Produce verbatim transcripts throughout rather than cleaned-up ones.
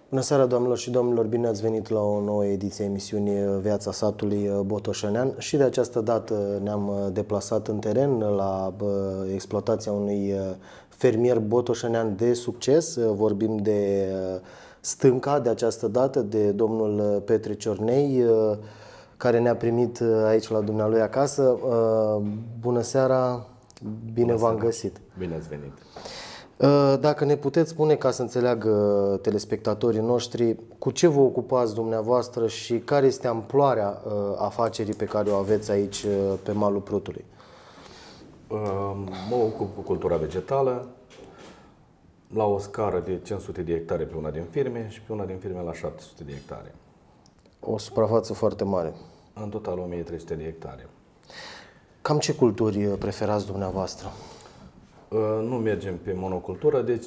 Bună seara, doamnelor și domnilor! Bine ați venit la o nouă ediție a emisiunii Viața satului botoșănean. Și de această dată ne-am deplasat în teren la exploatația unui fermier botoșănean de succes. Vorbim de Stânca, de această dată, de domnul Petre Ciornei, care ne-a primit aici la dumnealui acasă. Bună seara! Bine v-am găsit! Bine ați venit! Dacă ne puteți spune, ca să înțeleagă telespectatorii noștri, cu ce vă ocupați dumneavoastră și care este amploarea afacerii pe care o aveți aici pe malul Prutului? Mă ocup cu cultura vegetală la o scară de cinci sute de hectare pe una din firme și pe una din firme la șapte sute de hectare. O suprafață foarte mare. În total o mie trei sute de hectare. Cam ce culturi preferați dumneavoastră? Nu mergem pe monocultură, deci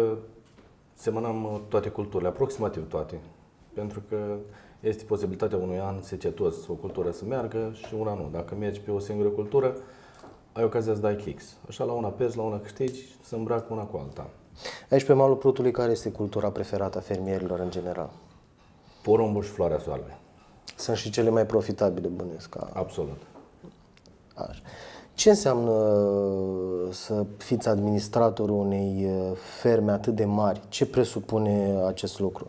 semănăm toate culturile, aproximativ toate. Pentru că este posibilitatea unui an secetos o cultură să meargă și una nu. Dacă mergi pe o singură cultură, ai ocazia să dai kicks. Așa la una pierzi, la una câștigi, să îmbracă una cu alta. Aici pe malul Prutului, care este cultura preferată a fermierilor în general? Porumbul și floarea soarelui. Sunt și cele mai profitabile, bănuiesc. Ca... Absolut. Așa. Ce înseamnă să fiți administratorul unei ferme atât de mari? Ce presupune acest lucru?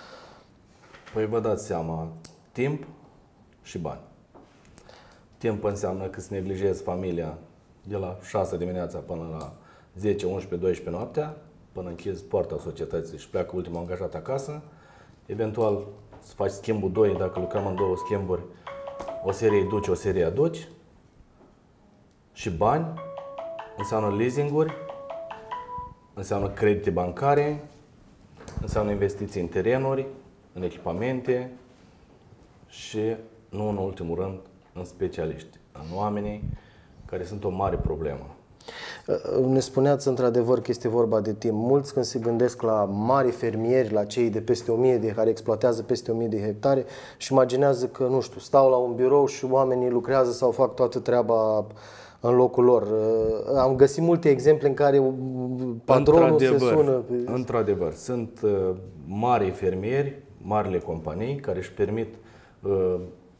Păi vă dați seama, timp și bani. Timp înseamnă că să neglijezi familia de la șase dimineața până la zece, unsprezece, doisprezece noaptea, până închizi poarta societății și pleacă ultimul angajat acasă. Eventual să faci schimbul doi, dacă lucrăm în două schimburi, o serie duci, o serie aduci. Și bani, înseamnă leasinguri, înseamnă credite bancare, înseamnă investiții în terenuri, în echipamente și, nu în ultimul rând, în specialiști, în oamenii care sunt o mare problemă. Ne spuneați într-adevăr că este vorba de timp. Mulți când se gândesc la mari fermieri, la cei de peste o mie de care exploatează peste o mie de hectare și imaginează că, nu știu, stau la un birou și oamenii lucrează sau fac toată treaba în locul lor. Am găsit multe exemple în care patronul se sună. Într-adevăr, sunt mari fermieri, marile companii care își permit uh,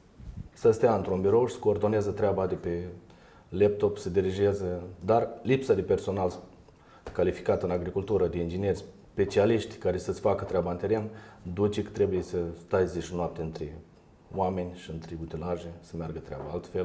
să stea într-un birou și să coordoneze treaba de pe laptop, să dirigeze, dar lipsa de personal calificat în agricultură, de ingineri specialiști care să-ți facă treaba în teren, duce că trebuie să stai zi și noapte între oameni și între utilaje, să meargă treaba altfel.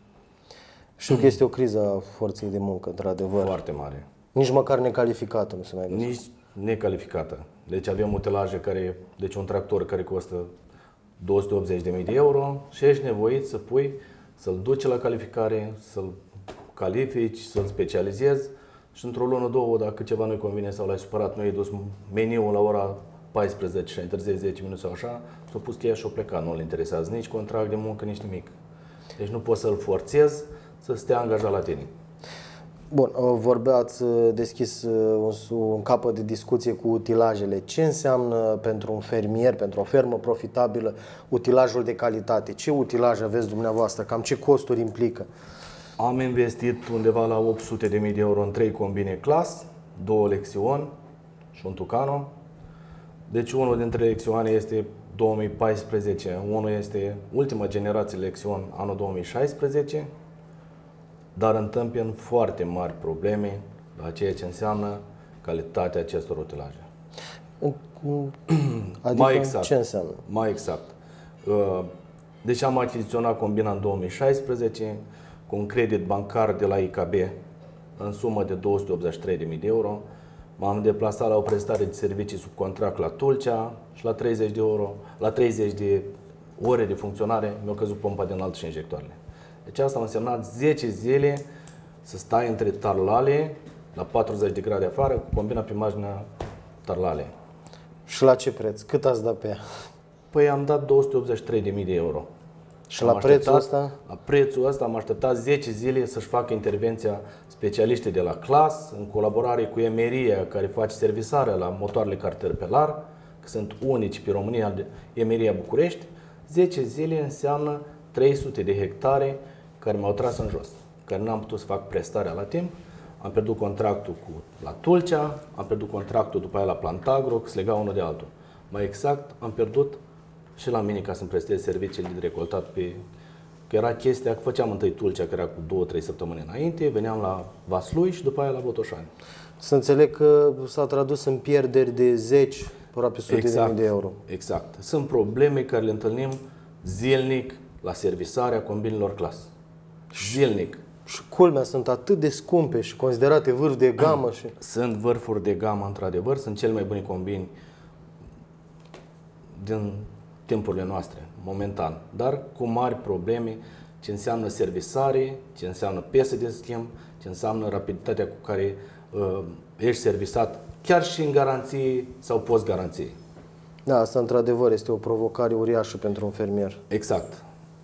Știu că este o criză a forței de muncă, într-adevăr. Foarte mare. Nici măcar necalificată nu se mai găsește. Nici necalificată. Deci avem utilaje care, deci un tractor care costă două sute optzeci de mii de euro și ești nevoit să pui, să-l duci la calificare, să-l califici, să-l specializezi și într-o lună, două, dacă ceva nu-i convine sau l-ai supărat, nu i-ai dus meniul la ora paisprezece și ai întârziat zece minute sau așa, s-a pus cheia și o plecat. Nu-l interesează nici contract de muncă, nici nimic. Deci nu poți să-l forțezi să stea angajat la tine. Bun, vorbeați deschis un, un capăt de discuție cu utilajele. Ce înseamnă pentru un fermier, pentru o fermă profitabilă, utilajul de calitate? Ce utilaj aveți dumneavoastră? Cam ce costuri implică? Am investit undeva la opt sute de mii de euro în trei combine Class, două Lexion și un Tucano. Deci unul dintre Lexioane este două mii paisprezece, unul este ultima generație Lexion, anul două mii șaisprezece. Dar întâmpin foarte mari probleme la ceea ce înseamnă calitatea acestor utilaje. Adică mai exact, ce înseamnă? Mai exact. Deci am achiziționat combina în două mii șaisprezece cu un credit bancar de la I K B în sumă de două sute optzeci și trei de mii de euro. M-am deplasat la o prestare de servicii sub contract la Tulcea și la treizeci de euro, la treizeci de ore de funcționare mi-a căzut pompa din altă și injectoarele. Deci asta a însemnat zece zile să stai între tarlale, la patruzeci de grade afară, cu combina pe marginea tarlale. Și la ce preț? Cât ați dat pe ea? Păi am dat două sute optzeci și trei de mii de euro. Și la prețul ăsta? La prețul ăsta am așteptat zece zile să-și facă intervenția specialiștii de la Class, în colaborare cu Emeria, care face servisarea la motoarele Caterpillar, că sunt unici pe România, Emeria București. zece zile înseamnă trei sute de hectare care m-au tras în jos, care n-am putut să fac prestarea la timp. Am pierdut contractul cu, la Tulcea, am pierdut contractul după aia la Plantagro, că se lega unul de altul. Mai exact, am pierdut și la mine ca să-mi prestez serviciile de recoltat pe... Că era chestia că făceam întâi Tulcea, care era cu două trei săptămâni înainte, veneam la Vaslui și după aia la Botoșani. Să înțeleg că s-a tradus în pierderi de zeci, aproape sute Exact, de mii de euro. Exact. Sunt probleme care le întâlnim zilnic la servisarea combinilor clasă. Zilnic. Și culmea, sunt atât de scumpe și considerate vârf de gamă. Și... Sunt vârfuri de gamă, într-adevăr, sunt cel mai buni combini din timpurile noastre, momentan, dar cu mari probleme ce înseamnă servisare, ce înseamnă piese de schimb, ce înseamnă rapiditatea cu care uh, ești servisat, chiar și în garanție sau post-garanție. Da, asta într-adevăr este o provocare uriașă pentru un fermier. Exact.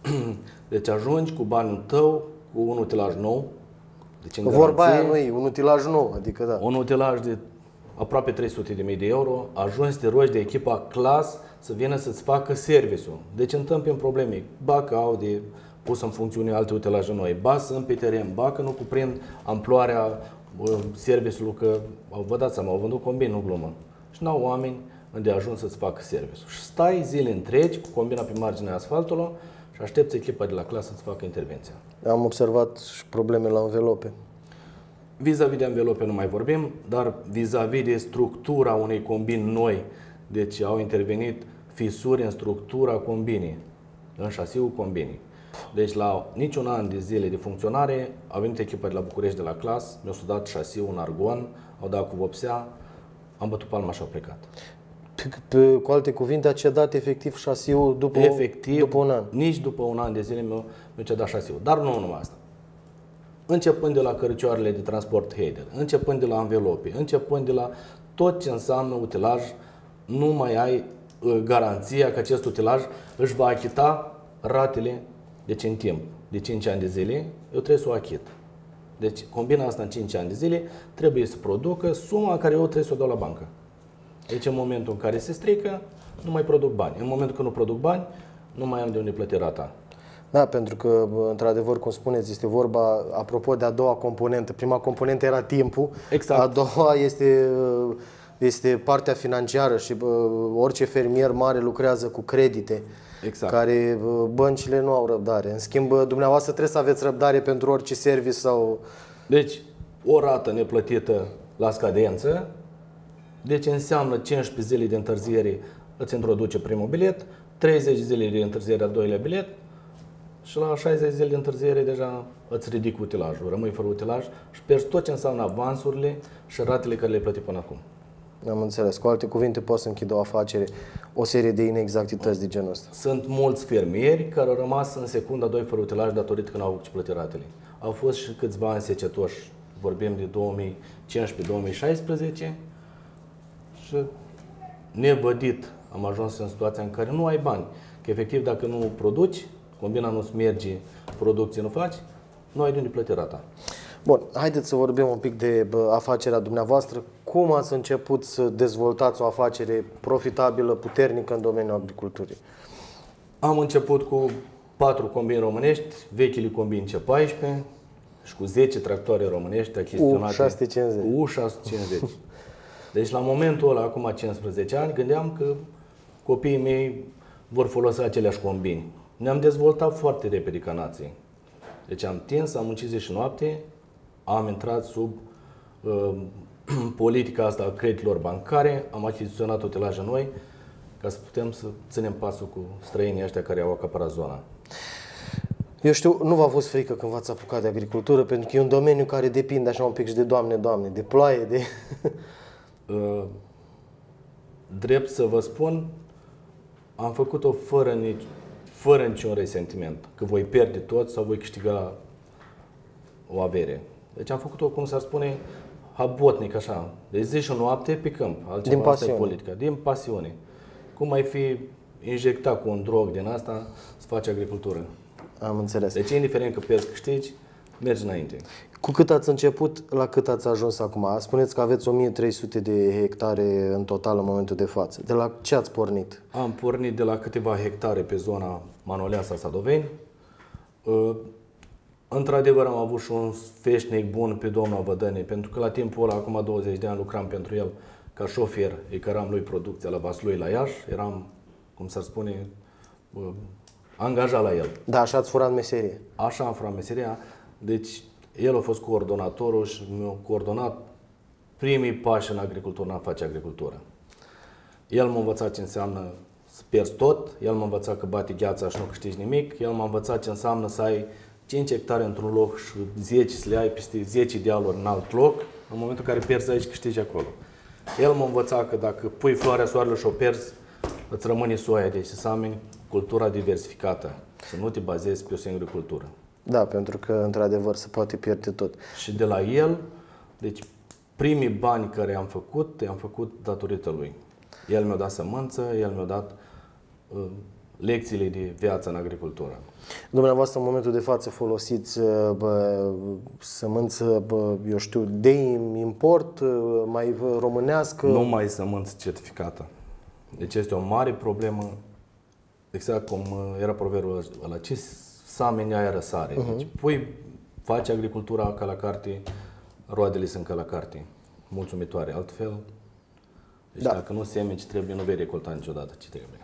Deci ajungi cu banul tău, cu un utilaj nou. Deci în Vorba garanție, aia nu e, un utilaj nou, adică da. un utilaj de aproape trei sute de mii de euro, ajungi să te rogi de echipa clas să vină să-ți facă serviciul. Deci întâmpini probleme. Ba că au de pus în funcțiune alte utilaje noi, ba sunt pe teren, ba că nu cuprind amploarea uh, serviciului, că vă dați seama, au vândut combin, nu glumă. Și n-au oameni unde ajung să-ți facă serviciul. Și stai zile întregi cu combina pe marginea asfaltului și aștepți echipa de la clasă să-ți facă intervenția. Am observat și probleme la învelope. Vis-a-vis de învelope nu mai vorbim, dar vis-a-vis de structura unei combini noi, deci au intervenit fisuri în structura combinii, în șasiul combinii. Deci la niciun an de zile de funcționare a venit echipa de la București de la clas, mi-au sudat șasiul în argon, au dat cu vopsea, am bătut palma și au plecat. Pe, pe, cu alte cuvinte, a cedat efectiv șasiul după, Efectiv, după un an. Nici după un an de zile mi-au mi cedat șasiul. Dar nu numai asta. Începând de la cărăcioarele de transport header, începând de la anvelope, începând de la tot ce înseamnă utilaj, nu mai ai uh, garanția că acest utilaj își va achita ratele, deci în timp, de cinci ani de zile, eu trebuie să o achit. Deci combina asta în cinci ani de zile trebuie să producă suma care eu trebuie să o dau la bancă. Deci în momentul în care se strică, nu mai produc bani. În momentul când nu produc bani, nu mai am de unde plăti rata. Da, pentru că, într-adevăr, cum spuneți, este vorba, apropo de a doua componentă. Prima componentă era timpul, Exact. A doua este, este partea financiară și orice fermier mare lucrează cu credite, Exact. care băncile nu au răbdare. În schimb, dumneavoastră trebuie să aveți răbdare pentru orice service sau... Deci, o rată neplătită la scadență, deci înseamnă cincisprezece zile de întârziere îți introduce primul bilet, treizeci zile de întârziere al doilea bilet și la șaizeci zile de întârziere deja îți ridic utilajul, rămâi fără utilaj și pierzi tot ce înseamnă avansurile și ratele care le-ai plătit până acum. Am înțeles. Cu alte cuvinte, poți să închid o afacere, o serie de inexactități de genul ăsta. Sunt mulți fermieri care au rămas în secunda doi fără utilaj datorită că nu au avut ce plăti ratele. Au fost și câțiva ani secetoși, vorbim de două mii cincisprezece două mii șaisprezece și nevădit am ajuns în situația în care nu ai bani. Că efectiv dacă nu produci, combina nu-ți merge, producție nu faci, nu ai de unde plăti rata. Bun, haideți să vorbim un pic de bă, afacerea dumneavoastră. Cum ați început să dezvoltați o afacere profitabilă, puternică în domeniul agriculturii? Am început cu patru combini românești, vechile combini C paisprezece și cu zece tractoare românești achiziționate U șase sute cincizeci. cu U șase sute cincizeci. Deci la momentul ăla, acum cincisprezece ani, gândeam că copiii mei vor folosi aceleași combini. Ne-am dezvoltat foarte repede ca nație. Deci am tins, am muncit zi și noapte, am intrat sub uh, politica asta a creditelor bancare, am achiziționat utilaje noi ca să putem să ținem pasul cu străinii ăștia care au acaparat zona. Eu știu, nu v-a fost frică când v-ați apucat de agricultură, pentru că e un domeniu care depinde așa un pic și de Doamne, Doamne, de ploaie, de... uh, drept să vă spun, am făcut-o fără, nici, fără niciun resentiment, că voi pierde tot sau voi câștiga o avere. Deci am făcut-o, cum s-ar spune, habotnic, așa. Deci zi și noapte pe câmp. Altceva, Din asta e pasiune. politica. Din pasiune. Cum ai fi injectat cu un drog din asta să faci agricultură. Am înțeles. Deci, indiferent că pierzi, câștigi, mergi înainte. Cu cât ați început, la cât ați ajuns acum? Spuneți că aveți o mie trei sute de hectare în total în momentul de față. De la ce ați pornit? Am pornit de la câteva hectare pe zona Manoleasa Sadoveni. Uh, Într-adevăr am avut și un feșnic bun pe domnul Vădăne, pentru că la timpul ăla, acum douăzeci de ani, lucram pentru el ca șofer, îi căram lui producția la Vaslui, la Iași, eram, cum s-ar spune, angajat la el. Da, așa ați furat meserie. Așa am furat meseria, deci el a fost coordonatorul și mi-a coordonat primii pași în agricultură, în a face agricultură. El m-a învățat ce înseamnă să pierzi tot, el m-a învățat că bate gheața și nu câștigi nimic, el m-a învățat ce înseamnă să ai cinci hectare într-un loc și zece să le ai peste zece dealuri în alt loc, în momentul în care pierzi aici, câștigi acolo. El m-a învățat că dacă pui floarea soarelui și o pierzi, îți rămâne soia, deci să ameni cultura diversificată, să nu te bazezi pe o singură cultură. Da, pentru că, într-adevăr, se poate pierde tot. Și de la el, deci primii bani care am făcut, i-am făcut datorită lui. El mi-a dat sămânță, el mi-a dat uh, lecțiile de viață în agricultură. Dumneavoastră, în momentul de față, folosiți bă, sămânță, bă, eu știu, de import, mai românească? Nu mai sămânță certificată. Deci este o mare problemă, exact cum era proverbul ăla, ce sameni aia răsare. Uh-huh. Deci pui, faci agricultura ca la carte, roadele sunt ca la carte, mulțumitoare. Altfel, deci da. Dacă nu semeni ce trebuie, nu vei recolta niciodată ce trebuie.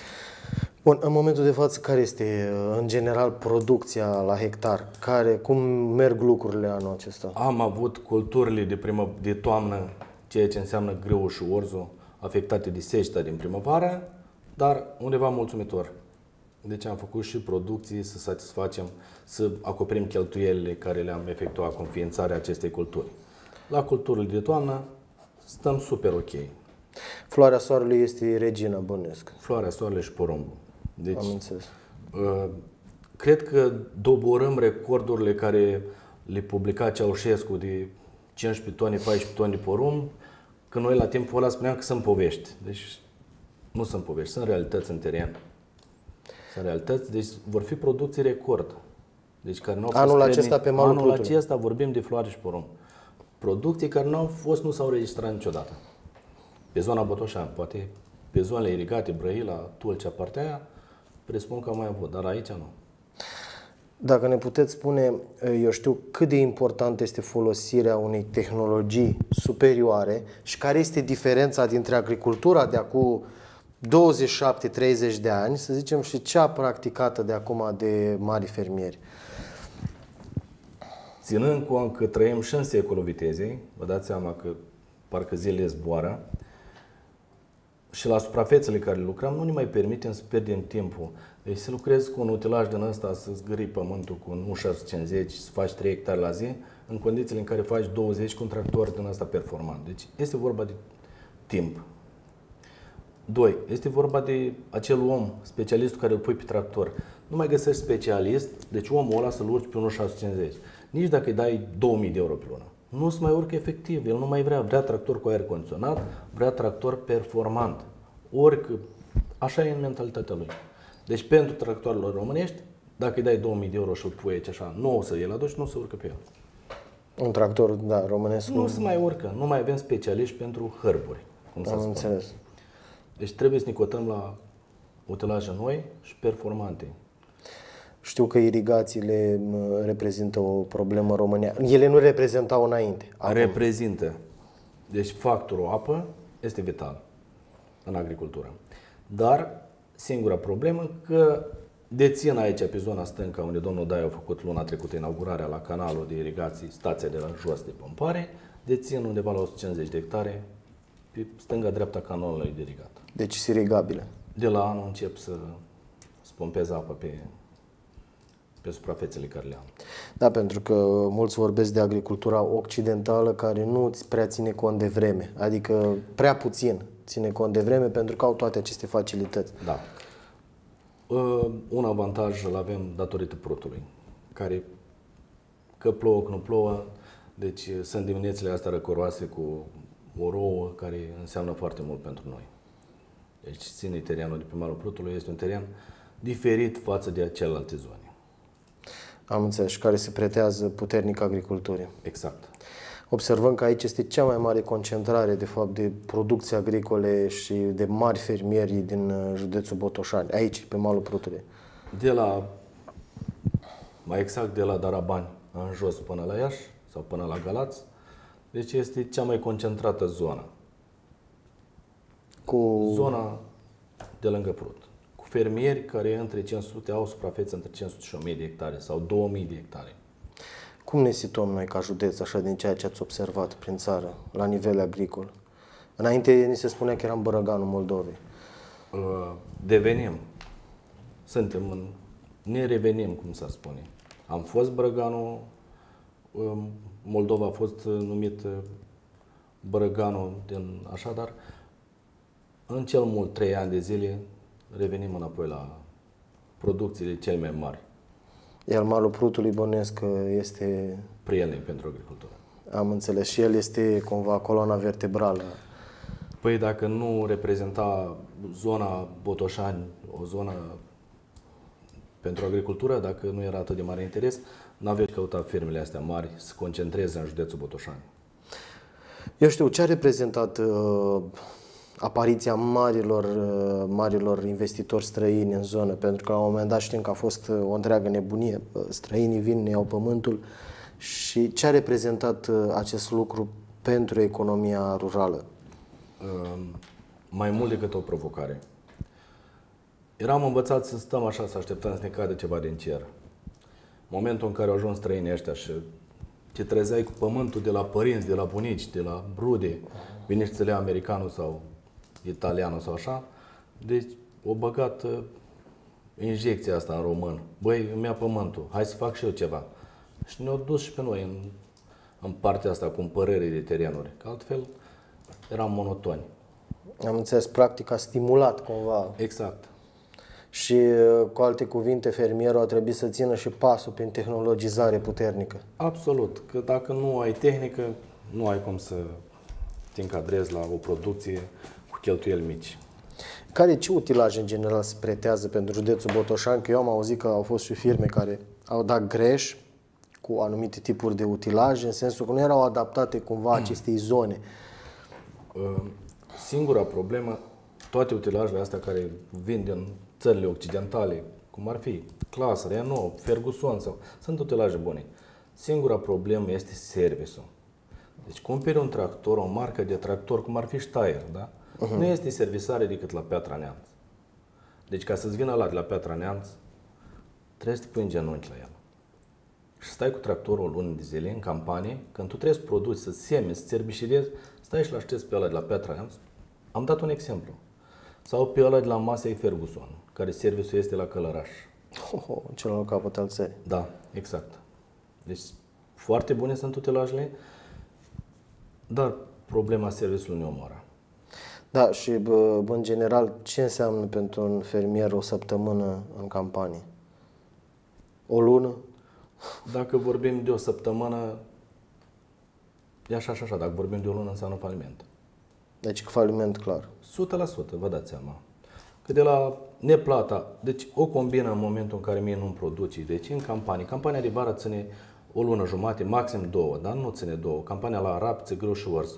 Bun, în momentul de față, care este, în general, producția la hectar? Care, cum merg lucrurile anul acesta? Am avut culturile de, primă, de toamnă, ceea ce înseamnă grâu și orzul, afectate de seceta din primăvară, dar undeva mulțumitor. Deci am făcut și producții să satisfacem, să acoperim cheltuielile care le-am efectuat cu înființarea acestei culturi. La culturile de toamnă stăm super ok. Floarea soarelui este regina, bănuiesc. Floarea soarelui și porumbul. Deci, am înțeles. Uh, cred că doborâm recordurile care le publica Ceaușescu de cincisprezece tone, paisprezece tone de porumb, că noi la timpul ăla spuneam că sunt povești. Deci nu sunt povești, sunt realități în teren. Sunt realități, deci vor fi producții record. Deci care n-au fost anul acesta pe malul Anul Prutului. acesta vorbim de floare și porumb. Producții care nu au fost, nu s-au registrat niciodată. Pe zona Botoșani, poate pe zonele irigate, Brăila, Tulcea, partea aia, presupun că am mai avut, dar aici nu. Dacă ne puteți spune, eu știu, cât de important este folosirea unei tehnologii superioare și care este diferența dintre agricultura de acum douăzeci și șapte treizeci de ani, să zicem, și cea practicată de acum de mari fermieri. Ținând cont că trăim și în secolul vitezei, vă dați seama că parcă zilele zboară, și la suprafețele care lucrăm nu ne mai permitem să pierdem timpul. Deci să lucrezi cu un utilaj din ăsta, să zgârii pământul cu un șase sute cincizeci, să faci trei hectare la zi, în condițiile în care faci douăzeci cu un tractor din ăsta performant. Deci este vorba de timp. Doi, este vorba de acel om, specialistul care îl pui pe tractor. Nu mai găsești specialist, deci omul ăla să-l urci pe un șase sute cincizeci. Nici dacă îi dai două mii de euro pe lună. Nu se mai urcă efectiv, el nu mai vrea, vrea tractor cu aer condiționat, vrea tractor performant. Orică, așa e în mentalitatea lui. Deci pentru tractoarele românești, dacă îi dai două mii de euro și îl pui aici așa, nu o să îl aduci, nu se urcă pe el. Un tractor, da, românesc. Nu se mai urcă, nu mai avem specialiști pentru hărburi, cum să Am spun. înțeles. Deci trebuie să ne cotăm la utilaje noi și performante. Știu că irigațiile reprezintă o problemă în România. Ele nu reprezentau înainte. Acum. Reprezintă. Deci factorul apă este vital în agricultură. Dar singura problemă că dețin aici pe zona stâncă, unde domnul Daia a făcut luna trecută inaugurarea la canalul de irigații, stația de la jos de pompare, dețin undeva la o sută cincizeci de hectare pe stânga-dreapta canalului de irigat. Deci sunt irigabile. De la anul încep să pompez apă pe pe suprafețele care le am. Da, pentru că mulți vorbesc de agricultura occidentală care nu prea ține cont de vreme, adică prea puțin ține cont de vreme pentru că au toate aceste facilități. Da. Un avantaj îl avem datorită Prutului, care că plouă, că nu plouă, deci sunt diminețile astea răcoroase cu o rouă care înseamnă foarte mult pentru noi. Deci ține terenul de pe malul Prutului, este un teren diferit față de celelalte zone. Am înțeles, și care se pretează puternic agriculturii. Exact. Observăm că aici este cea mai mare concentrare, de fapt, de producții agricole și de mari fermieri din județul Botoșani, aici, pe malul Prutului. De la, mai exact, de la Darabani în jos până la Iași sau până la Galați, deci este cea mai concentrată zonă. Cu... Zona de lângă Prut. Cu fermieri care între cinci sute au suprafețe între cinci sute și o mie de hectare sau două mii de hectare. Cum ne situăm noi ca județ, așa, din ceea ce ați observat prin țară, la nivel agricol? Înainte ni se spunea că eram Bărăganul Moldovei. Devenim. Suntem în... Ne revenim, cum să spune. Am fost Bărăganul, Moldova a fost numit Bărăganul din așa, dar în cel mult trei ani de zile revenim înapoi la producțiile cele mai mari. Iar malul Prutului bănuiesc că este... Prielnic pentru agricultură. Am înțeles. Și el este cumva coloana vertebrală. Păi dacă nu reprezenta zona Botoșani o zonă pentru agricultură, dacă nu era atât de mare interes, n-aveți căutat fermele astea mari să se concentreze în județul Botoșani. Eu știu, ce a reprezentat uh, apariția marilor, uh, marilor investitori străini în zonă? Pentru că la un moment dat știm că a fost uh, o întreagă nebunie. Străinii vin, ne iau pământul. Și ce a reprezentat uh, acest lucru pentru economia rurală? Uh, mai mult decât o provocare. Eram învățați să stăm așa, să așteptăm să ne cadă ceva din cer. Momentul în care au ajuns străinii ăștia și te trezeai cu pământul de la părinți, de la bunici, de la rude, vine și ți le ia americanul sau italianul sau așa, deci o băgat uh, injecția asta în român. Băi, îmi ia pământul, hai să fac și eu ceva. Și ne-au dus și pe noi în, în partea asta, cumpărării de terenuri, că altfel eram monotoni. Am înțeles, practic a stimulat cumva. Exact. Și, cu alte cuvinte, fermierul a trebuit să țină și pasul prin tehnologizare puternică. Absolut, că dacă nu ai tehnică, nu ai cum să te încadrezi la o producție cu cheltuieli mici. Care, ce utilaje în general se pretează pentru județul Botoșani? Că eu am auzit că au fost și firme care au dat greș cu anumite tipuri de utilaje, în sensul că nu erau adaptate cumva acestei zone. Singura problemă, toate utilajele astea care vin din țările occidentale, cum ar fi Claas, Renault, Ferguson, sau, sunt utilaje bune. Singura problemă este serviciul. Deci cumperi un tractor, o marcă de tractor, cum ar fi Steyr, da? Uh-huh. Nu este servisare decât la Piatra Neamț. Deci ca să-ți vină ăla de la Piatra Neamț, trebuie să te pui în genunchi la el. Și stai cu tractorul o lună de zile în campanie, când tu trebuie să produci, să semi, să țerbișirezi, stai și l-aștepți pe ăla de la Piatra Neamț. Am dat un exemplu. Sau pe ăla de la Masei Ferguson, care serviciul este la Călăraș. Oh, oh, celălalt capăt al țării. Da, exact. Deci foarte bune sunt utilajele, dar problema serviciului ne omoară. Da, și bă, în general, ce înseamnă pentru un fermier o săptămână în campanie? O lună? Dacă vorbim de o săptămână, e așa și așa. Dacă vorbim de o lună, înseamnă faliment. Deci faliment clar. o sută la sută, vă dați seama. Că de la neplata, deci o combină în momentul în care mie nu-mi produci. Deci în campanie, campania de vară ține o lună jumate, maxim două, dar nu ține două. Campania la rapță, grâu și orz.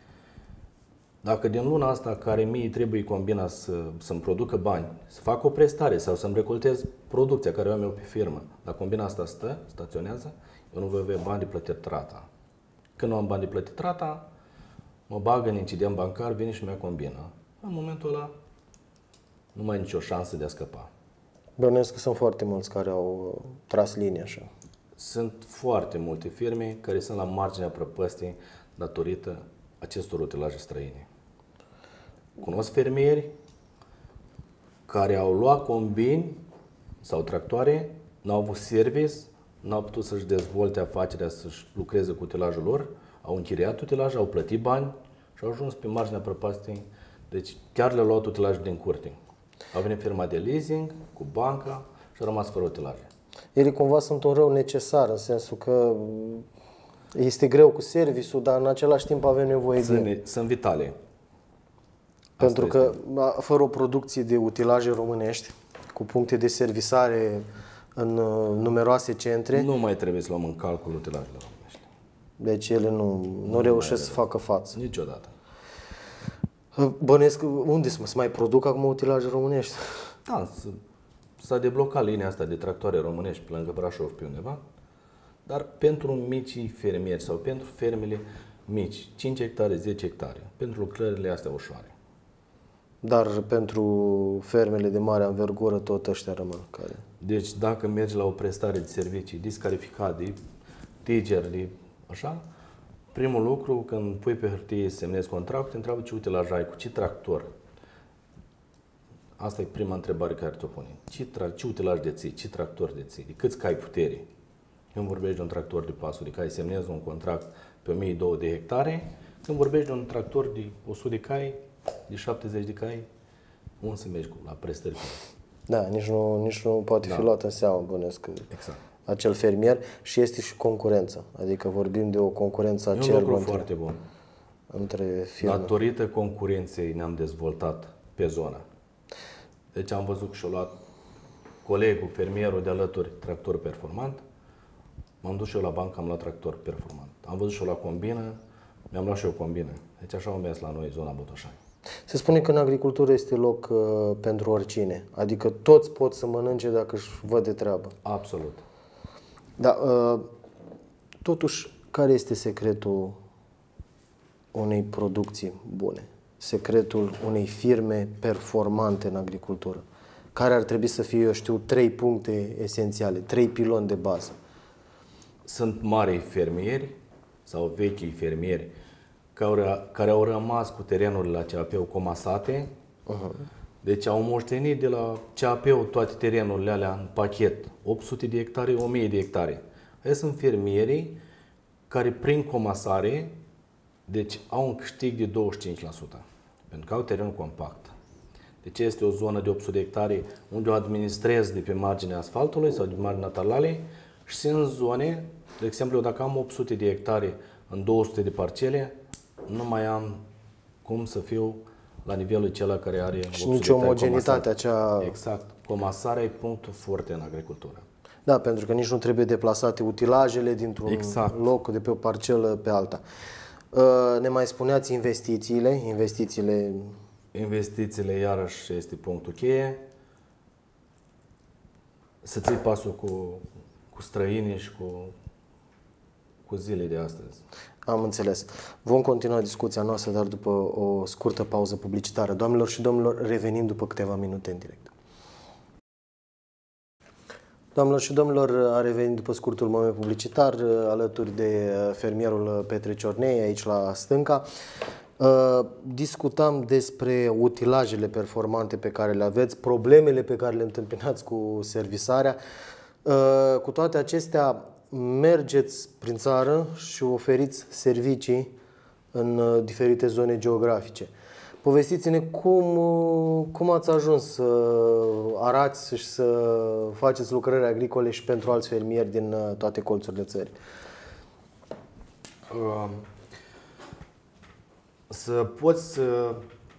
Dacă din luna asta care mie trebuie combina să, să-mi producă bani, să fac o prestare sau să-mi recoltez producția care o am eu pe firmă, dacă combina asta stă, staționează, eu nu voi avea bani de plătit rata. Când nu am bani de plătit rata, mă bag în incident bancar, vine și mi-a combină. În momentul ăla nu mai ai nicio șansă de a scăpa. Bănuiesc că sunt foarte mulți care au tras linia așa. Sunt foarte multe firme care sunt la marginea prăpăstii datorită acestor utilaje străine. Cunosc fermieri care au luat combini sau tractoare, n-au avut service, n-au putut să-și dezvolte afacerea, să-și lucreze cu utilajul lor, au închiriat utilaj, au plătit bani și au ajuns pe marginea prăpastii. Deci chiar le-au luat utilaje din curte. Au venit firma de leasing cu banca și au rămas fără utilaje. Ele cumva sunt un rău necesar, în sensul că este greu cu serviciul, dar în același timp avem nevoie sunt, de... Sunt vitale. Pentru Asta că este. Fără o producție de utilaje românești, cu puncte de servisare în numeroase centre... Nu mai trebuie să luăm în calcul utilajele românești. Deci ele nu, nu, nu reușesc să facă față. Niciodată. Bănesc, unde să mai produc acum utilaje românești? Da, s-a deblocat linia asta de tractoare românești pe lângă Brașov, pe undeva, dar pentru micii fermieri sau pentru fermele mici, cinci hectare, zece hectare, pentru lucrările astea ușoare. Dar pentru fermele de mare anvergură tot ăștia rămân care... Deci dacă mergi la o prestare de servicii discalificat, de tiger, de așa, primul lucru, când pui pe hârtie să semnezi contract, te întreabă ce utilaj ai, cu ce tractor. Asta e prima întrebare care ți-o pune. Ce, tra- ce utilaj deții, ce tractor deții, de câți cai putere. Când vorbești de un tractor de pasuri, care semnezi un contract pe o mie două sute de hectare, când vorbești de un tractor de o sută de cai, de șaptezeci de cai, unde să mergi cu la prestări? Da, nici nu, nici nu poate da. fi luat în seamă, bănesc, exact. acel fermier și este și concurența. Adică vorbim de o concurență acerbă. E un lucru între, foarte bun. Între firme. Datorită concurenței ne-am dezvoltat pe zona. Deci am văzut că și-a luat colegul, fermierul de alături, tractor performant. M-am dus și eu la bancă, am luat tractor performant. Am văzut și eu la combină, mi-am luat și eu combină. Deci așa am mers la noi, zona Botoșani. Se spune că în agricultură este loc uh, pentru oricine. Adică toți pot să mănânce dacă își văd de treabă. Absolut. Da, uh, totuși, care este secretul unei producții bune? Secretul unei firme performante în agricultură? Care ar trebui să fie, eu știu, trei puncte esențiale, trei piloni de bază? Sunt mari fermieri sau vechii fermieri care au rămas cu terenurile la C A P-ul comasate. Uh-huh. Deci au moștenit de la C A P-ul toate terenurile alea în pachet, opt sute de hectare, o mie de hectare. Aia sunt fermierii care prin comasare, deci au un câștig de douăzeci și cinci la sută, pentru că au teren compact. Deci este o zonă de opt sute de hectare unde o administrez de pe marginea asfaltului sau de marginea talalei și sunt zone, de exemplu, dacă am opt sute de hectare în două sute de parcele, nu mai am cum să fiu la nivelul celălalt care are și nicio omogenitate acea... Exact. Comasarea e punctul forte în agricultură. Da, pentru că nici nu trebuie deplasate utilajele dintr-un exact. loc de pe o parcelă pe alta. Ne mai spuneați investițiile, investițiile... Investițiile, iarăși, este punctul cheie. Să ții pasul cu, cu străinii și cu, cu zilele de astăzi. Am înțeles. Vom continua discuția noastră, dar după o scurtă pauză publicitară. Doamnelor și domnilor, revenim după câteva minute în direct. Doamnelor și domnilor, a revenit după scurtul moment publicitar, alături de fermierul Petre Ciornei, aici la stânca. Discutam despre utilajele performante pe care le aveți, problemele pe care le întâmpinați cu servisarea. Cu toate acestea, mergeți prin țară și oferiți servicii în diferite zone geografice. Povestiți-ne cum, cum ați ajuns să arați și să faceți lucrări agricole și pentru alți fermieri din toate colțurile țării. Uh, să poți să,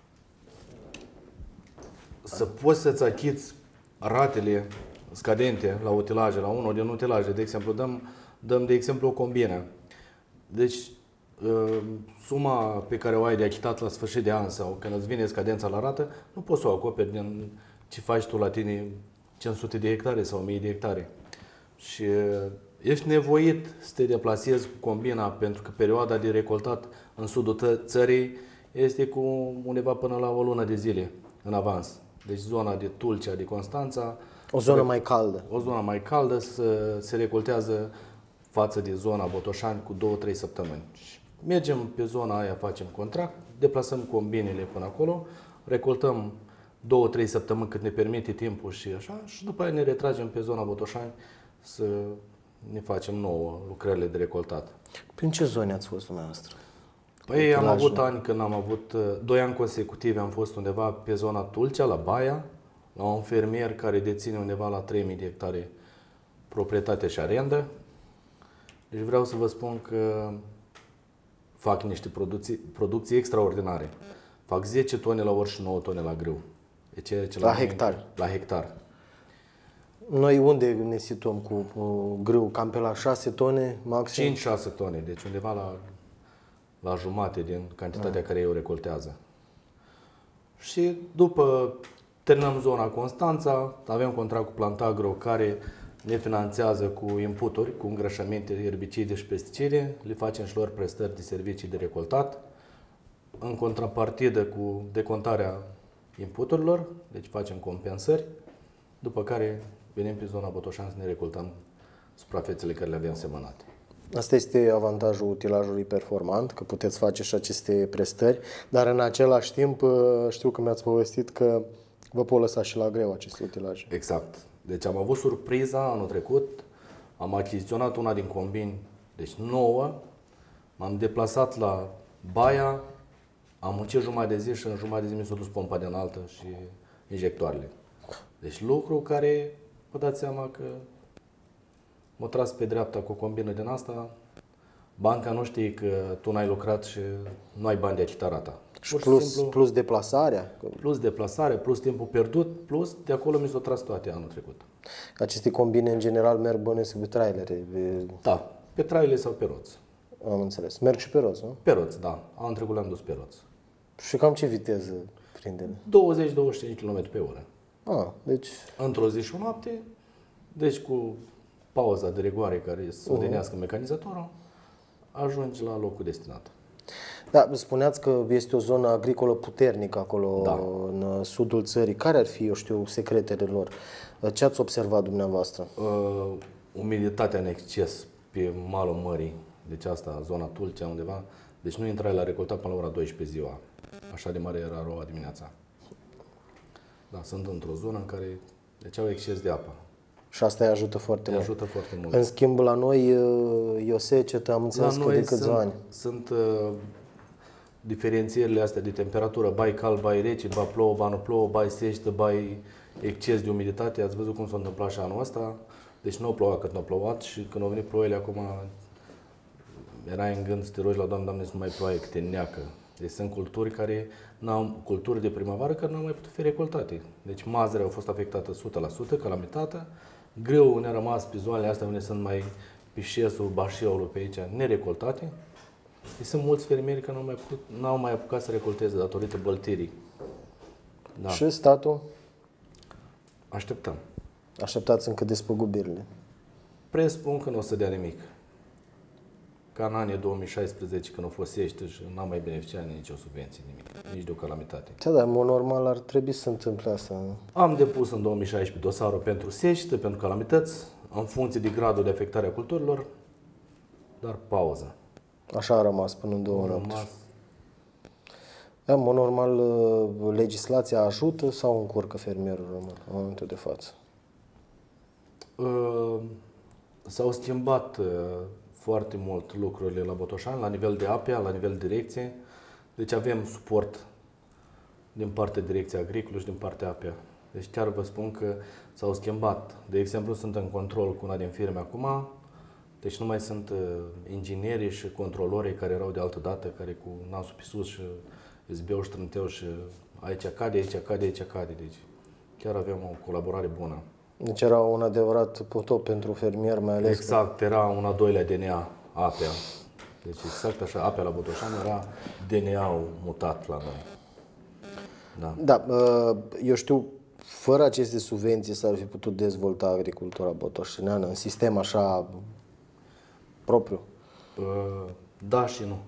să poți să-ți achiți ratele scadente la utilaje, la unul din utilaje. De exemplu, dăm, dăm de exemplu o combină. Deci, suma pe care o ai de achitat la sfârșit de an sau când îți vine scadența la rată, nu poți să o acoperi din ce faci tu la tine cinci sute de hectare sau o mie de hectare. Și ești nevoit să te deplasezi cu combina pentru că perioada de recoltat în sudul țării este cu undeva până la o lună de zile în avans. Deci zona de Tulcea, de Constanța, o zonă mai caldă. O zonă mai caldă se, se recoltează față de zona Botoșani cu două trei săptămâni. Mergem pe zona aia, facem contract, deplasăm combinele până acolo, recoltăm două trei săptămâni cât ne permite timpul și așa, și după aia ne retragem pe zona Botoșani să ne facem nouă lucrările de recoltat. Prin ce zone ați fost dumneavoastră? Păi am avut ani când am avut, doi ani consecutive am fost undeva pe zona Tulcea, la Baia, la un fermier care deține undeva la trei mii de hectare proprietate și arendă. Deci vreau să vă spun că fac niște producții, producții extraordinare. Fac zece tone la ori și nouă tone la grâu. E ceea ce la, la hectar. La hectar. Noi unde ne situăm cu uh, grâu? Cam pe la șase tone maxim? cinci șase tone, deci undeva la, la jumate din cantitatea ah. care eu recoltează. Și după terminăm zona Constanța, avem contract cu Plantagro care ne finanțează cu inputuri, cu îngrășăminte, erbicide și pesticide, le facem și lor prestări de servicii de recoltat. În contrapartidă cu decontarea inputurilor, deci facem compensări, după care venim pe zona Botoșan să ne recoltăm suprafețele care le avem semănate. Asta este avantajul utilajului performant, că puteți face și aceste prestări, dar în același timp știu că mi-ați povestit că vă pot lăsa și la greu aceste utilaje. Exact. Deci am avut surpriza anul trecut, am achiziționat una din combini, deci nouă, m-am deplasat la Baia, am muncit jumătate de zi și în jumătate de zi mi s-a dus pompa de înaltă și injectoarele. Deci lucru care, vă dați seama că m-a tras pe dreapta cu o combină din asta, banca nu știe că tu n-ai lucrat și nu ai bani de achitat rata. Și plus, simplu, plus deplasarea? Plus deplasare, plus timpul pierdut, plus de acolo mi s-au tras toate anul trecut. Aceste combine în general merg bănuiesc pe trailere? Da, pe trailere sau pe roți. Am înțeles. Merg și pe roți, nu? Pe roți, da. Anul trecut le-am dus pe roți. Și cam ce viteză prinde? douăzeci douăzeci și cinci de kilometri pe oră. Ah, deci... Într-o zi și o noapte, deci cu pauza de rigoare care să odinească uh-huh. mecanizatorul, ajungi la locul destinat. Da, spuneați că este o zonă agricolă puternică acolo, da. în sudul țării. Care ar fi, eu știu, secretele lor? Ce ați observat dumneavoastră? Uh, umiditatea în exces pe malul mării, deci asta, zona Tulcea undeva, deci nu intrai la recoltat până la ora douăsprezece ziua. Așa de mare era roa dimineața. Da, sunt într-o zonă în care deci au exces de apă. Și asta îi ajută foarte îi mult. ajută foarte mult. În schimb, la noi e o secetă, am înțeles că de câțiva ani. Sunt uh, diferențierile astea de temperatură, bai cald, bai rece, ba plouă, ba nu plouă, bai secetă, bai exces de umiditate. Ați văzut cum s-a întâmplat și anul ăsta. Deci nu a plouat cât nu a plouat și când au venit ploile acum era în gând să te rogi la Doamne, Doamne, să nu mai ploaie, că te neacă. Deci sunt culturi care n-au, culturi de primăvară care nu au mai putut fi recoltate. Deci mazărea au fost afectată o sută la sută, calamitatea. Greu ne-a rămas pe zonele astea unde sunt mai Pișesul, Bașeul pe aici, nerecoltate. Deci sunt mulți fermieri care n-au mai, putut, n-au mai apucat să recolteze datorită băltirii. Da. Și statul? Așteptăm. Așteptați încă despăgubirile. Presupun că nu o să dea nimic. Ca în anii două mii șaisprezece, când o folosește și n-am mai beneficiat nici o subvenție, nimic, nici de o calamitate. Da, dar, în mod normal, ar trebui să se întâmple asta. Am depus în două mii șaisprezece dosarul pentru secetă, pentru calamități, în funcție de gradul de afectare a culturilor, dar pauză. Așa a rămas până în două mii opt. Rămas. Da, în mod normal, legislația ajută sau încurcă fermierul român în momentul de față? Uh, s-au schimbat uh, foarte mult lucrurile la Botoșan, la nivel de A P E A, la nivel de direcție. Deci avem suport din partea Direcției Agricole și din partea A P E A. Deci chiar vă spun că s-au schimbat. De exemplu, sunt în control cu una din firme acum, deci nu mai sunt uh, inginerii și controlorii care erau de altă dată, care cu nasul pe sus și izbeau și trânteau și aici cade, aici cade, aici cade. Deci chiar avem o colaborare bună. Deci era un adevărat potop pentru fermier, mai ales. Exact, că... era un a doilea D N A, A P E A. Deci exact așa, A P E A la Botoșan era D N A-ul mutat la noi. Da. Da, eu știu, fără aceste subvenții s-ar fi putut dezvolta agricultura botoșaneană în sistem așa propriu? Da și nu.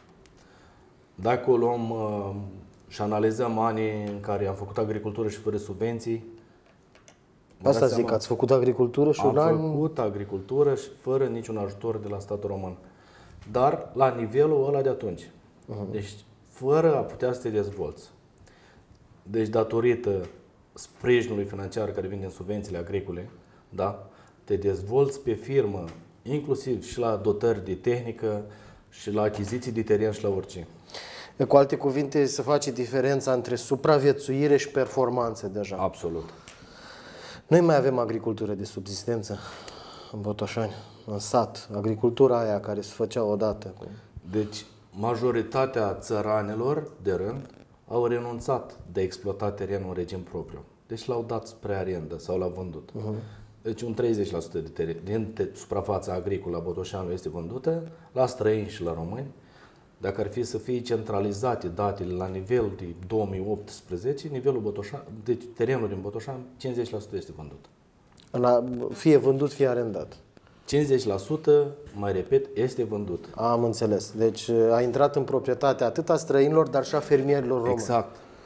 Dacă o luăm și analizăm anii în care am făcut agricultură și fără subvenții, asta zic, seama, ați făcut agricultură și am an... făcut agricultură și fără niciun ajutor de la statul român. Dar la nivelul ăla de atunci. Uh-huh. Deci, fără a putea să te dezvolți. Deci, datorită sprijinului financiar care vine din subvențiile agricole, da, te dezvolți pe firmă, inclusiv și la dotări de tehnică, și la achiziții de teren și la orice. Cu alte cuvinte, se face diferența între supraviețuire și performanță deja. Absolut. Noi mai avem agricultură de subzistență în Botoșani, în sat. Agricultura aia care se făcea odată. Deci, majoritatea țăranilor de rând au renunțat de a exploata terenul în regim propriu. Deci l-au dat spre arendă sau l-au vândut. Uh-huh. Deci un treizeci la sută de teren, din suprafața agricolă a Botoșanului este vândută la străini și la români. Dacă ar fi să fie centralizate datele la nivel de două mii optsprezece, nivelul Botoșan, deci terenul din Botoșan, cincizeci la sută este vândut. La, fie vândut, fie arendat. cincizeci la sută, mai repet, este vândut. Am înțeles. Deci a intrat în proprietate atât a străinilor, dar și a fermierilor români. Exact.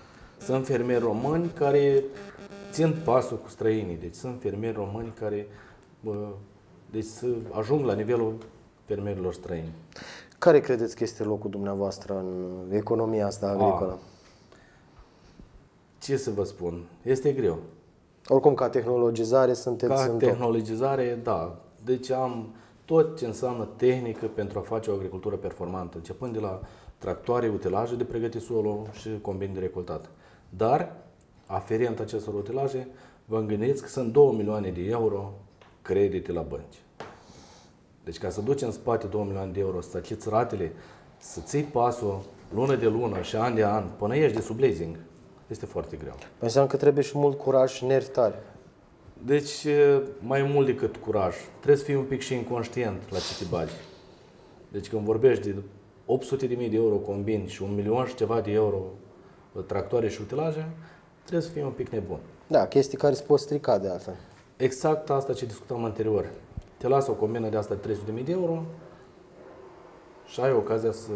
Sunt fermieri români care țin pasul cu străinii. Deci sunt fermieri români care bă, deci să ajung la nivelul fermierilor străini. Care credeți că este locul dumneavoastră în economia asta agricolă? A. Ce să vă spun? Este greu. Oricum, ca tehnologizare sunteți Ca în tehnologizare, top. Da. Deci am tot ce înseamnă tehnică pentru a face o agricultură performantă, începând de la tractoare, utilaje de pregătit solul și combin de recoltat. Dar, aferent acestor utilaje, vă gândiți că sunt două milioane de euro credite la bănci. Deci ca să duci în spate două milioane de euro, să achiți ratele, să ții pasul lună de lună și an de an, până ieși de sub leasing, este foarte greu. Înseamnă că trebuie și mult curaj și nervi tari. Deci, mai mult decât curaj, trebuie să fii un pic și inconștient la ce te bagi. Deci când vorbești de opt sute de mii de euro combin și un milion și ceva de euro tractoare și utilaje, trebuie să fii un pic nebun. Da, chestii care se pot strica de altfel. Exact asta ce discutam anterior. Te lasă o combină de asta de trei sute de mii de euro și ai ocazia să...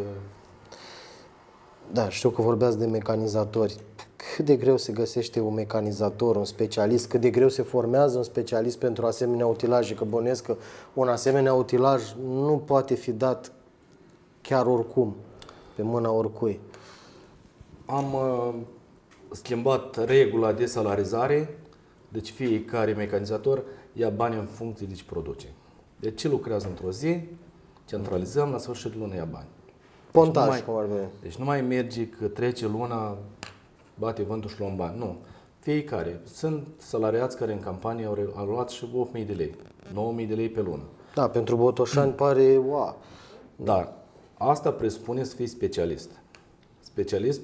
Da, știu că vorbeați de mecanizatori. Cât de greu se găsește un mecanizator, un specialist, cât de greu se formează un specialist pentru asemenea utilaje, că bănuiesc că un asemenea utilaj nu poate fi dat chiar oricum, pe mâna oricui. Am uh, schimbat regula de salarizare, deci fiecare mecanizator ia bani în funcție de ce produce. Deci ce lucrează într-o zi, centralizăm, la sfârșitul lunii ia bani. Pontaj, deci nu cum ar veni. Deci nu mai merge că trece luna, bate vântul și luăm bani. Nu. Fiecare. Sunt salariați care în campanie au, au luat și opt mii de lei, nouă mii de lei pe lună. Da, pentru botoșani pare wow. Dar asta presupune să fii specialist. Specialist,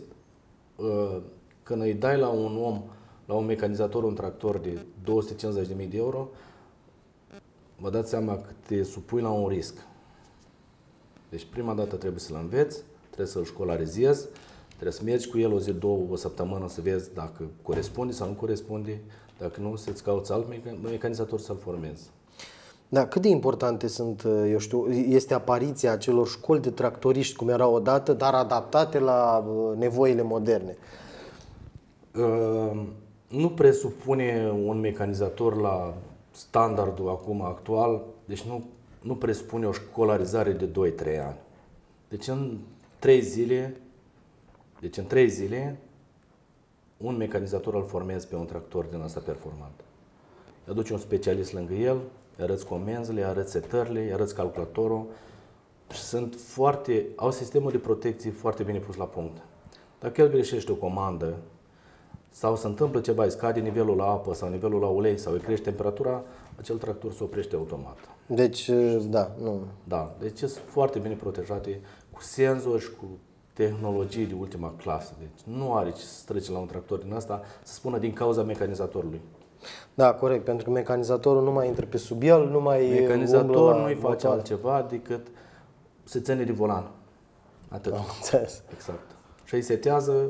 când îi dai la un om, la un mecanizator, un tractor de două sute cincizeci de mii de euro, vă dați seama că te supui la un risc. Deci prima dată trebuie să-l înveți, trebuie să-l școlarizezi, trebuie să mergi cu el o zi, două, o săptămână să vezi dacă corespunde sau nu corespunde, dacă nu, să-ți cauți alt mecanizator să-l formezi. Da, cât de importante sunt, eu știu, este apariția acelor școli de tractoriști, cum erau odată, dar adaptate la nevoile moderne? Uh, nu presupune un mecanizator la standardul acum actual, deci nu, nu presupune o școlarizare de doi trei ani. Deci în trei zile, deci în trei zile, un mecanizator îl formezi pe un tractor din asta performant. Îi aduci un specialist lângă el, îi arăți comenzile, îi arăți setările, îi arăți calculatorul și sunt foarte, au sistemul de protecție foarte bine pus la punct. Dacă el greșește o comandă sau se întâmplă ceva, îi scade nivelul la apă sau nivelul la ulei sau îi crește temperatura, acel tractor se oprește automat. Deci, da, nu. Da, deci sunt foarte bine protejate cu senzori și cu tehnologii de ultima clasă. Deci nu are ce să trece la un tractor din asta să spună din cauza mecanizatorului. Da, corect, pentru că mecanizatorul nu mai intră pe sub el, nu mai Mecanizatorul nu-i face altceva decât se ține de volan. Atât. Am înțeles. Exact. Și îi setează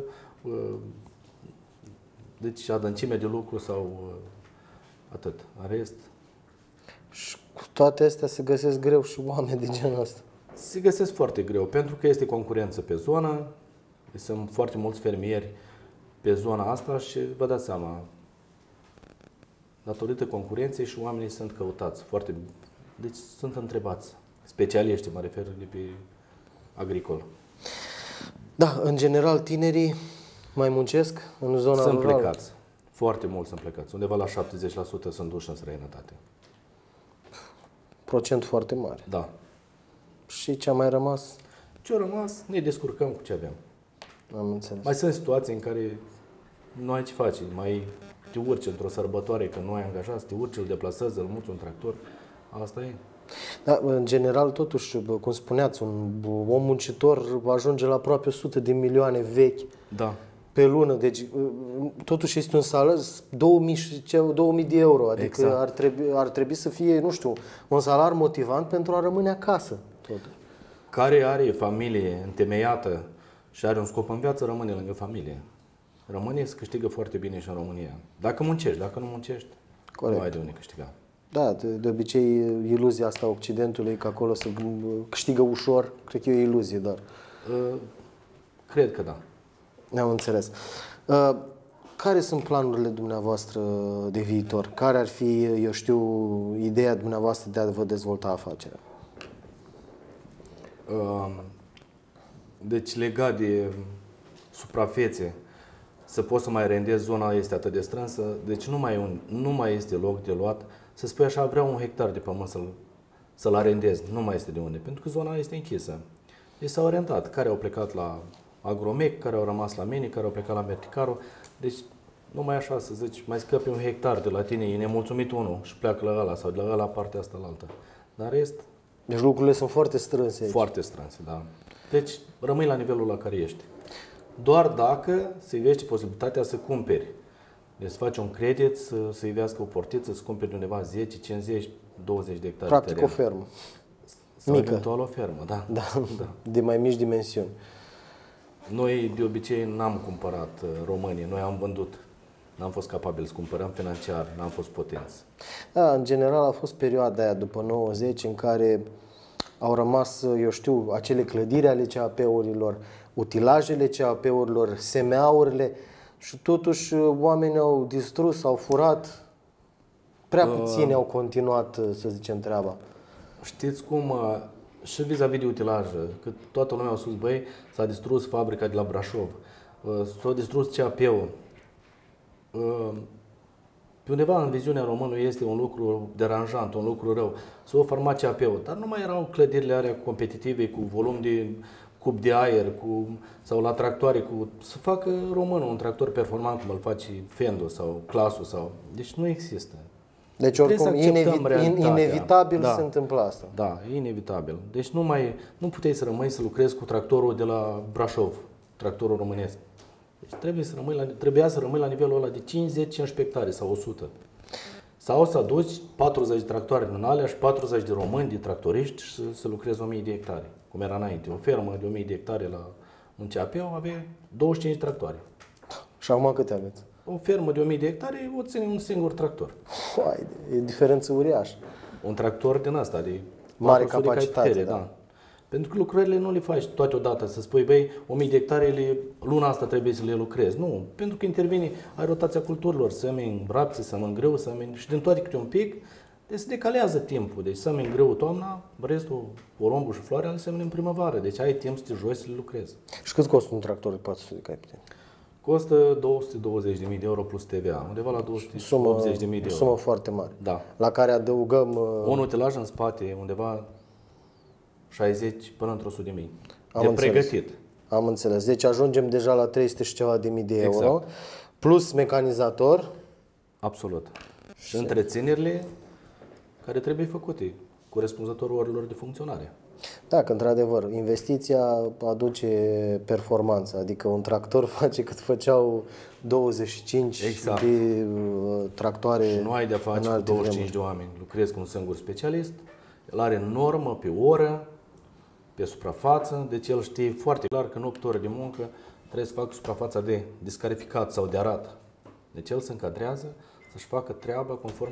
deci adâncime de lucru sau atât. În rest. Și cu toate astea se găsesc greu și oameni de genul ăsta. Se găsesc foarte greu, pentru că este concurență pe zonă, sunt foarte mulți fermieri pe zona asta și vă dați seama, datorită concurenței și oamenii sunt căutați foarte, deci sunt întrebați, specialiști, mă refer de pe agricol. Da, în general tinerii mai muncesc în zona Sunt rurală. plecați, foarte mulți sunt plecați, undeva la șaptezeci la sută sunt duși în străinătate. Procent foarte mare. Da. Și ce a mai rămas? Ce a rămas, ne descurcăm cu ce avem. Am înțeles. Mai sunt situații în care nu ai ce face, mai te urci într-o sărbătoare că nu ai angajat, te urci, îl deplasezi, îl muți un tractor, asta e. Da, în general, totuși, cum spuneați, un om muncitor ajunge la aproape o sută de milioane vechi Da. pe lună. Deci, totuși este un salariu două mii de euro. Adică Exact. ar, trebui, ar trebui să fie, nu știu, un salariu motivant pentru a rămâne acasă. Totuși. Care are familie întemeiată și are un scop în viață, rămâne lângă familie. Rămâne să câștigă foarte bine și în România. Dacă muncești, dacă nu muncești, Corect. nu ai de unde câștiga. Da, de, de obicei, iluzia asta a Occidentului, că acolo se câștigă ușor, cred că e o iluzie, dar... Cred că da. Ne-am înțeles. Uh, care sunt planurile dumneavoastră de viitor? Care ar fi, eu știu, ideea dumneavoastră de a vă dezvolta afacerea? Uh, deci legat de suprafețe, să poți să mai rendezi, zona este atât de strânsă, deci nu mai, un, nu mai este loc de luat. Să spui așa, vreau un hectar de pământ să-l să-l arendez, nu mai este de unde, pentru că zona este închisă. Deci s-au orientat, care au plecat la Agromec, care au rămas la mine, care au plecat la Merticaru. Deci numai așa să zici, mai scăpi un hectar de la tine, e nemulțumit unul și pleacă la ăla sau de la ăla partea asta la alta. Dar rest... Deci lucrurile sunt foarte strânse aici. Foarte strânse, da. Deci rămâi la nivelul la care ești. Doar dacă se ivește posibilitatea să cumperi. Deci să faci un credit, să, să ivească o portiță, să cumperi de undeva zece, cincizeci, douăzeci de hectare. Practic teren. o fermă. Sau mică. eventual o fermă, da. Da. da. De mai mici dimensiuni. Noi de obicei n-am cumpărat românii, noi am vândut. N-am fost capabili să cumpărăm financiar, n-am fost potenți. Da, în general a fost perioada aia după nouăzeci în care au rămas, eu știu, acele clădiri ale C A P-urilor, utilajele C A P-urilor, S M A-urile și totuși oamenii au distrus, au furat. Prea puțini uh, au continuat, să zicem, treaba. Știți cum, și vis-a-vis de utilaje, că toată lumea a spus, băi, s-a distrus fabrica de la Brașov, s-a distrus C A P-ul. Pe undeva în viziunea românului este un lucru deranjant, un lucru rău. S-a format C A P-ul, dar nu mai erau clădirile alea competitive cu volum de cub de aer cu, sau la tractoare cu, să facă românul un tractor performant cum îl face Fendo sau Clasul sau, deci nu există. Deci oricum inevi- inevitabil da. se întâmplă asta. Da, e inevitabil. Deci nu mai nu puteai să rămâi să lucrezi cu tractorul de la Brașov, tractorul românesc. Deci trebuie să rămâi la, trebuia să rămâi la nivelul ăla de cincizeci cincisprezece hectare sau o sută. Sau să aduci patruzeci de tractoare din alea și patruzeci de români, de tractoriști și să, să lucrezi o mie de hectare. Cum era înainte. O fermă de o mie de hectare la un C A P avea douăzeci și cinci de tractoare. Și acum câte aveți? O fermă de o mie de hectare o ține un singur tractor. Hai, e diferență uriașă. Un tractor din asta, de mare capacitate, putere, da. da. Pentru că lucrările nu le faci toate odată, să spui, băi, o mie de hectare, le, luna asta trebuie să le lucrezi. Nu, pentru că intervine, ai rotația culturilor, sămeni rapse, sămeni greu, sămeni și din toate câte un pic, deci se decalează timpul. Deci sămeni greu toamna, restul, porumbul și floarea, le semeni în primăvară. Deci ai timp să te joci să le lucrezi. Și cât costă un tractor de patru sute de capiteni? Costă două sute douăzeci de mii de euro plus T V A, undeva la două sute optzeci de mii de euro. Sumă foarte mare. Da. La care adăugăm... Uh... Un utilaj în spate, undeva șaizeci până într-o sută de mii. Am de înțeles. pregătit. Am înțeles. Deci ajungem deja la trei sute și ceva de mii de euro. Exact. Plus mecanizator. Absolut. Și întreținerile care trebuie făcute, corespunzător orilor de funcționare. Da, că într-adevăr, investiția aduce performanță. Adică un tractor face cât făceau douăzeci și cinci exact. de uh, tractoare. Și nu ai de-a face cu douăzeci și cinci de oameni. Lucrezi cu un singur specialist, el are normă pe oră, pe suprafață, deci el știe foarte clar că în opt ore de muncă trebuie să facă suprafața de descarificat sau de arat. Deci el se încadrează să-și facă treaba conform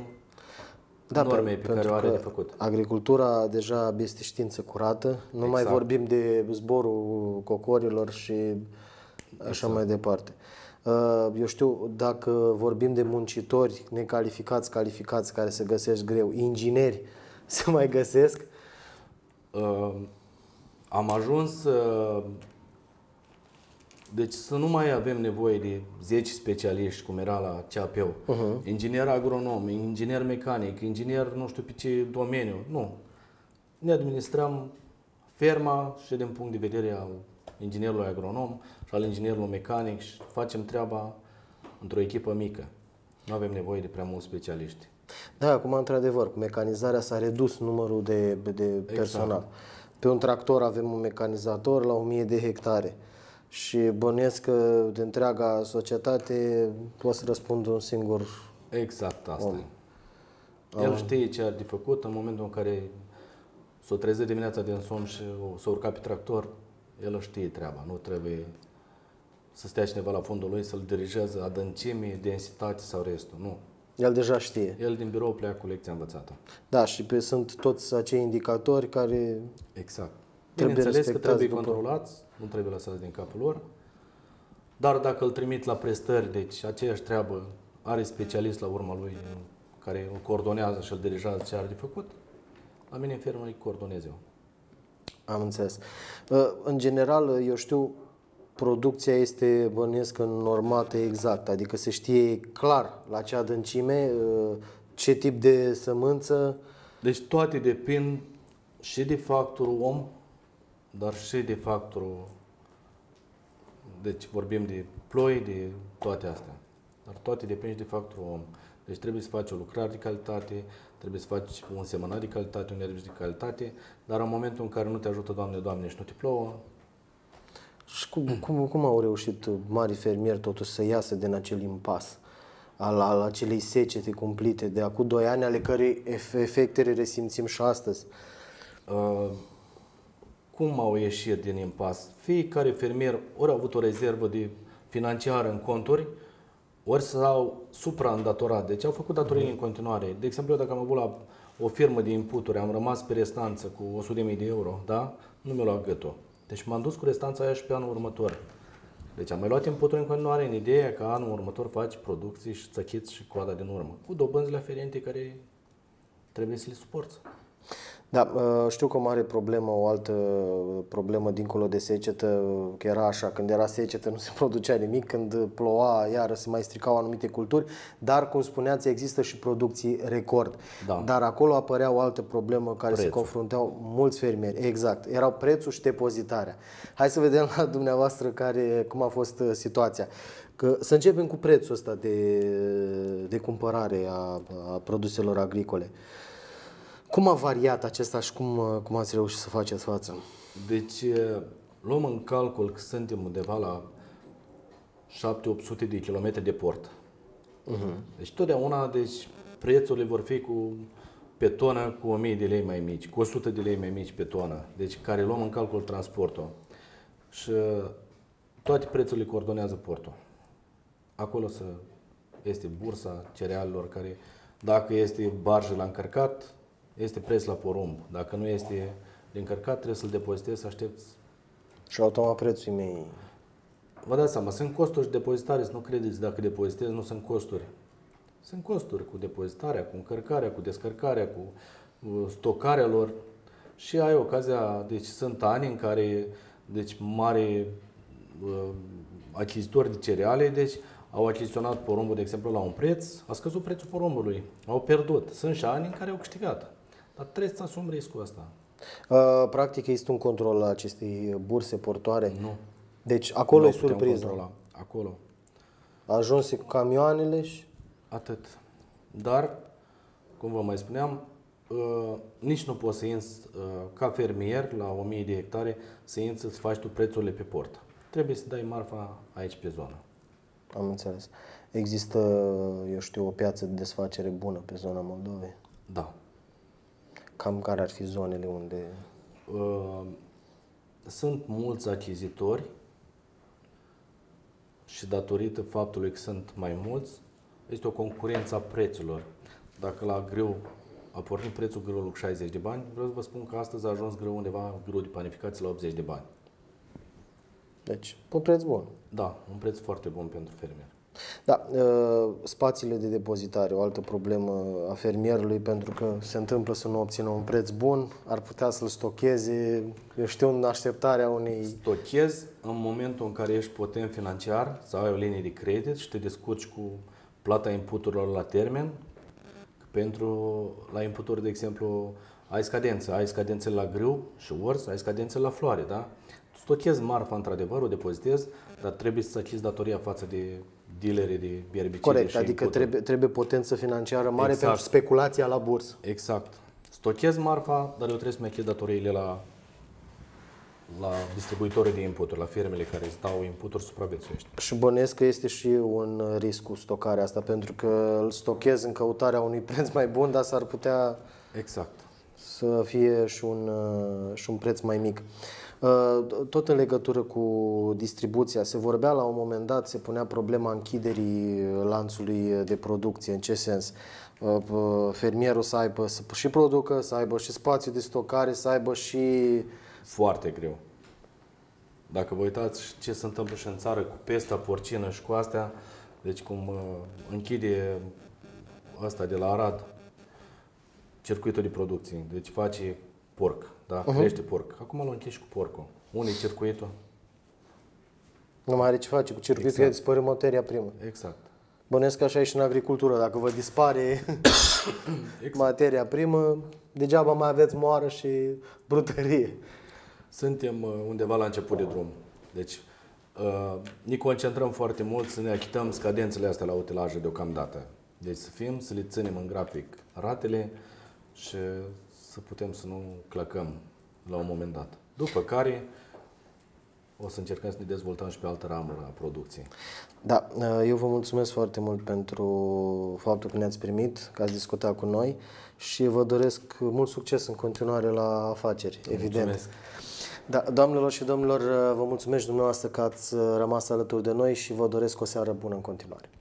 da, normei pe care o are de făcut. Agricultura deja este știință curată, nu exact. mai vorbim de zborul cocorilor și așa exact. mai departe. Eu știu, dacă vorbim de muncitori necalificați, calificați, care se găsesc greu, ingineri se mai găsesc? Uh, am ajuns uh, deci să nu mai avem nevoie de zece specialiști, cum era la C A P-ul. Uh-huh. Inginer agronom, inginer mecanic, inginer nu știu pe ce domeniu. Nu. Ne administrăm ferma și din punct de vedere al inginerului agronom și al inginerului mecanic și facem treaba într-o echipă mică. Nu avem nevoie de prea mulți specialiști. Da, acum, într-adevăr, cu mecanizarea s-a redus numărul de, de personal. Exact. Pe un tractor avem un mecanizator la o mie de hectare. Și bănuiesc că de întreaga societate poate să răspundă un singur Exact, asta om. e. El știe ce are de făcut în momentul în care s-o trezit dimineața din somn și s-o urca pe tractor, el știe treaba. Nu trebuie să stea cineva la fundul lui să-l dirigeze adâncime, densitate sau restul. Nu. El deja știe. El din birou pleacă cu lecția învățată. Da, și pe, sunt toți acei indicatori care... Exact. Trebuie Bineînțeles că trebuie după... controlați, nu trebuie lăsați din capul lor. Dar dacă îl trimit la prestări, deci aceeași treabă, are specialist la urma lui care îl coordonează și îl dirigează ce are de făcut, la mine în fermă îi coordonez eu. Am înțeles. În general, eu știu, producția este, bănuiesc, normată exact, adică se știe clar la ce adâncime, ce tip de sămânță. Deci toate depind și de factorul om, dar și de factorul, deci vorbim de ploi, de toate astea, dar toate depind și de factorul om. Deci trebuie să faci o lucrare de calitate, trebuie să faci un semănat de calitate, un erbici de calitate, dar în momentul în care nu te ajută, Doamne, Doamne, și nu te plouă. Și cum, cum, cum au reușit mari fermieri totuși să iasă din acel impas al, al acelei secete cumplite de acum doi ani, ale cărei efecte le resimțim și astăzi? Uh, cum au ieșit din impas? Fiecare fermier ori a avut o rezervă de financiară în conturi, ori s-au supraîndatorat. Deci au făcut datorii în continuare. De exemplu, eu dacă am avut la o firmă de inputuri, am rămas pe restanță cu o sută de mii de euro, da? Nu mi-a luat gâtul. Deci m-am dus cu restanța aia și pe anul următor. Deci am mai luat inputuri în continuare în ideea că anul următor faci producții și țăchiți și coada din urmă. Cu dobânzile aferente care trebuie să le suporți. Da, știu că o mare problemă, o altă problemă dincolo de secetă, că era așa, când era secetă nu se producea nimic, când ploua iară se mai stricau anumite culturi, dar, cum spuneați, există și producții record. Da. Dar acolo apărea o altă problemă care Prețul. se confruntau mulți fermieri. Exact, erau prețul și depozitarea. Hai să vedem la dumneavoastră care, cum a fost situația. Că, să începem cu prețul ăsta de, de cumpărare a, a produselor agricole. Cum a variat acesta și cum, cum ați reușit să faceți față? Deci luăm în calcul că suntem undeva la șapte opt sute de kilometri de port. Uh-huh. Deci totdeauna deci, prețurile vor fi cu, pe tonă cu o mie de lei mai mici, cu o sută de lei mai mici pe tonă, deci care luăm în calcul transportul. Și toate prețurile coordonează portul. Acolo să este bursa cerealelor care, dacă este barjă la încărcat, este preț la porumb. Dacă nu este de încărcat, trebuie să-l depozitezi, să aștepți. Și automat prețul mei. Vă dați seama, sunt costuri de depozitare, să nu credeți dacă depozitezi, nu sunt costuri. Sunt costuri cu depozitarea, cu încărcarea, cu descărcarea, cu stocarea lor. Și ai ocazia, deci sunt ani în care deci mari uh, achizitori de cereale, deci au achiziționat porumbul, de exemplu, la un preț, a scăzut prețul porumbului, au pierdut. Sunt și ani în care au câștigat. Dar trebuie să asumi riscul ăsta. Uh, practic este un control la acestei burse portoare? Nu. Deci acolo nu e surpriză. Acolo. Ajunse cu camioanele și... Atât. Dar, cum vă mai spuneam, uh, nici nu poți să inți uh, ca fermier la o mie de hectare să inți să-ți faci tu prețurile pe port. Trebuie să dai marfa aici pe zonă. Am înțeles. Există, eu știu, o piață de desfacere bună pe zona Moldovei? Da. Cam care ar fi zonele unde... Uh, sunt mulți achizitori și datorită faptului că sunt mai mulți, este o concurență a prețurilor. Dacă la grâu a pornit prețul grâului cu șaizeci de bani, vreau să vă spun că astăzi a ajuns grâu undeva, grâu de panificație, la optzeci de bani. Deci, un preț bun. Da, un preț foarte bun pentru fermier. Da, spațiile de depozitare, o altă problemă a fermierului, pentru că se întâmplă să nu obțină un preț bun, ar putea să-l stocheze, eu știu, în așteptarea unei... Stochezi în momentul în care ești potent financiar, să ai o linie de credit și te descurci cu plata inputurilor la termen. Pentru, la inputuri, de exemplu, ai scadență, ai scadențe la grâu și orz, ai scadențe la floare, da? Stochezi marfa, într-adevăr, o depozitezi, dar trebuie să achizi datoria față de dealerii de erbicide. Corect, și adică trebuie, trebuie potență financiară mare exact. pentru speculația la bursă. Exact. Stochezi marfa, dar eu trebuie să-mi achid datoriile la, la distribuitorii de inputuri, la firmele care îți dau inputuri, supraviețuiești. Și bănuiesc că este și un risc cu stocarea asta, pentru că îl stochezi în căutarea unui preț mai bun, dar s-ar putea exact. să fie și un, și un preț mai mic. Tot în legătură cu distribuția, se vorbea la un moment dat, se punea problema închiderii lanțului de producție. În ce sens? Fermierul să aibă să și producă, să aibă și spațiu de stocare, să aibă și... Foarte greu. Dacă vă uitați ce se întâmplă și în țară cu pesta porcină și cu astea, deci cum uh, închide ăsta de la Arad, circuitul de producție, deci face porc, da? Uh-huh. Crește porc. Acum îl închiși cu porcul. Unde-i circuitul? Nu mai are ce face cu circuitul, exact. Dispare materia primă. Exact. Bănesc că așa e și în agricultură. Dacă vă dispare exact. materia primă, degeaba mai aveți moară și brutărie. Suntem undeva la început de drum. Deci uh, ne concentrăm foarte mult să ne achităm scadențele astea la utilaje deocamdată. Deci să fim, să le ținem în grafic ratele și să putem să nu clacăm la un moment dat. După care o să încercăm să ne dezvoltăm și pe altă ramură a producției. Da, eu vă mulțumesc foarte mult pentru faptul că ne-ați primit, că ați discutat cu noi și vă doresc mult succes în continuare la afaceri, Vă evident. mulțumesc. Da, doamnelor și domnilor, vă mulțumesc dumneavoastră că ați rămas alături de noi și vă doresc o seară bună în continuare.